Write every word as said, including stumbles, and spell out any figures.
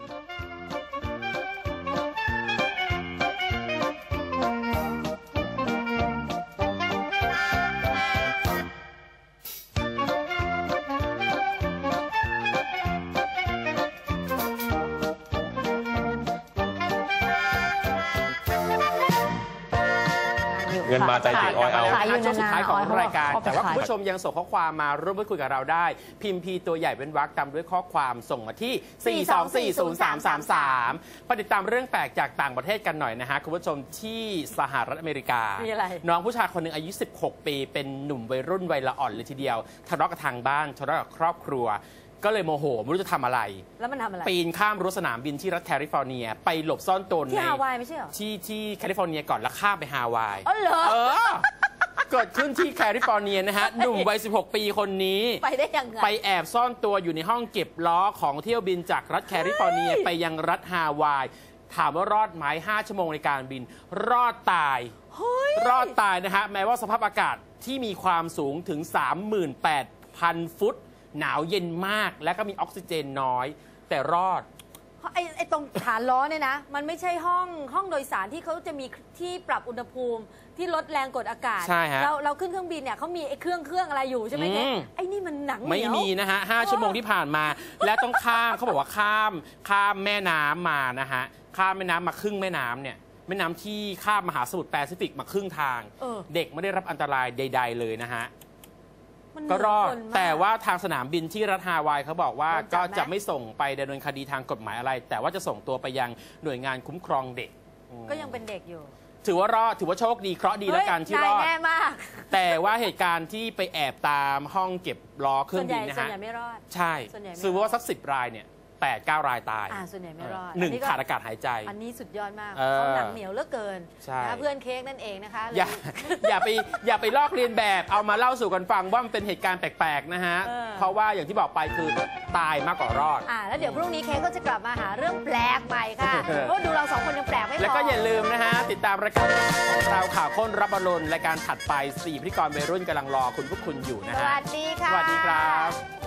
เงินมาใจถึงออยเอาช่วงสุดท้ายของรายการแต่ว่าคุณผู้ชมยังส่งข้อความมาร่วมพูดคุยกับเราได้พิมพ์พีตัวใหญ่เป็นวรรคตามด้วยข้อความส่งมาที่สี่ สอง สี่ ศูนย์ สาม สาม สามไปติดตามเรื่องแปลกจากต่างประเทศกันหน่อยนะฮะคุณผู้ชมที่สหรัฐอเมริกาน้องผู้ชายคนหนึ่งอายุสิบหกปีเป็นหนุ่มวัยรุ่นวัยละอ่อนเลยทีเดียวทะเลาะกับทางบ้านทะเลาะกับครอบครัวก็เลยโมโหไม่รู้จะทำอะไรแล้วมันทำอะไรปีนข้ามรั้วสนามบินที่รัฐแคลิฟอร์เนียไปหลบซ่อนตนที่ฮาวายไม่ใช่หรอที่ที่แคลิฟอร์เนียก่อนแล้วข้ามไปฮาวายอ๋อเหรอเออเกิดขึ้นที่แคลิฟอร์เนียนะฮะหนุ่มวัยสิบหกปีคนนี้ไปได้ยังไงไปแอบซ่อนตัวอยู่ในห้องเก็บล้อของเที่ยวบินจากรัฐแคลิฟอร์เนียไปยังรัฐฮาวายถามว่ารอดไหมห้าชั่วโมงในการบินรอดตายรอดตายนะฮะแม้ว่าสภาพอากาศที่มีความสูงถึง สามหมื่นแปดพัน ฟุตหนาวเย็นมากและก็มีออกซิเจนน้อยแต่รอดไอ้ไอ้ตรงฐานล้อเนี่ยนะมันไม่ใช่ห้องห้องโดยสารที่เขาจะมีที่ปรับอุณหภูมิที่ลดแรงกดอากาศใช่ฮะเราเราขึ้นเครื่องบินเนี่ยเขามีไอ้เครื่องเครื่องอะไรอยู่ใช่ไหมเนี่ยไอ้นี่มันหนังเหนียวไม่มีนะฮะห้าชั่วโมงที่ผ่านมาและต้องข้ามเขาบอกว่าข้ามข้ามแม่น้ำมานะฮะข้ามแม่น้ำมาครึ่งแม่น้ำเนี่ยแม่น้ำที่ข้ามมหาสมุทรแปซิฟิกมาครึ่งทางเด็กไม่ได้รับอันตรายใดๆเลยนะฮะก็รอดแต่ว่าทางสนามบินที่รัฐฮาวายเขาบอกว่าก็จะไม่ส่งไปดำเนินคดีทางกฎหมายอะไรแต่ว่าจะส่งตัวไปยังหน่วยงานคุ้มครองเด็กก็ยังเป็นเด็กอยู่ถือว่ารอดถือว่าโชคดีเคราะห์ดีแล้วกันที่รอดแน่มากแต่ว่าเหตุการณ์ที่ไปแอบตามห้องเก็บล้อเครื่องบินนะฮะส่วนใหญ่ไม่รอดใช่ซื้อว่าสักสิบรายเนี่ยแปด เก้ารายตายอ่าส่วนใหญ่ไม่รอดหนึ่งขาดอากาศหายใจอันนี้สุดยอดมากเขาหนังเหนียวเหลือเกินนะเพื่อนเค้กนั่นเองนะคะอย่าอย่าไปอย่าไปลอกเลียนแบบเอามาเล่าสู่กันฟังว่ามันเป็นเหตุการณ์แปลกๆนะฮะเพราะว่าอย่างที่บอกไปคือตายมากกว่ารอดอ่าแล้วเดี๋ยวพรุ่งนี้เค้กก็จะกลับมาหาเรื่องแปลกใหม่ค่ะเพราะดูเราสองคนยังแปลกไม่พอแล้วก็อย่าลืมนะฮะติดตามรายการของเราข่าวค้นรับอรุณรายการถัดไปสี่พิธีกรวัยรุ่นกำลังรอคุณพวกคุณอยู่นะฮะสวัสดีค่ะสวัสดีครับ